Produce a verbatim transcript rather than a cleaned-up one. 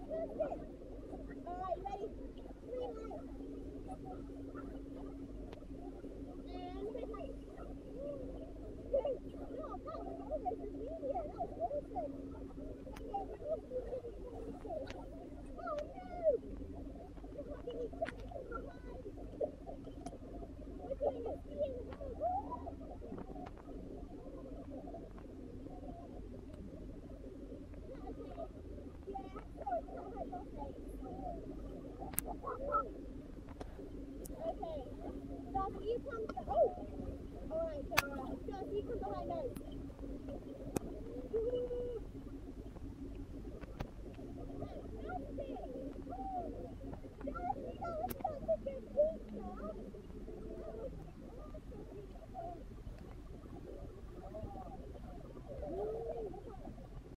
Alright, ready? Three lights. And red light. No, that was almost a meteor. That was awesome. Okay, we're going to do this. Oh no! We're fucking each other from behind. We're doing a skiing hole. Okay, Josh, you come to, oh! Alright, Sarah. Josh, you come behind us. Fantastic! Josh, you know, it's such a good pizza.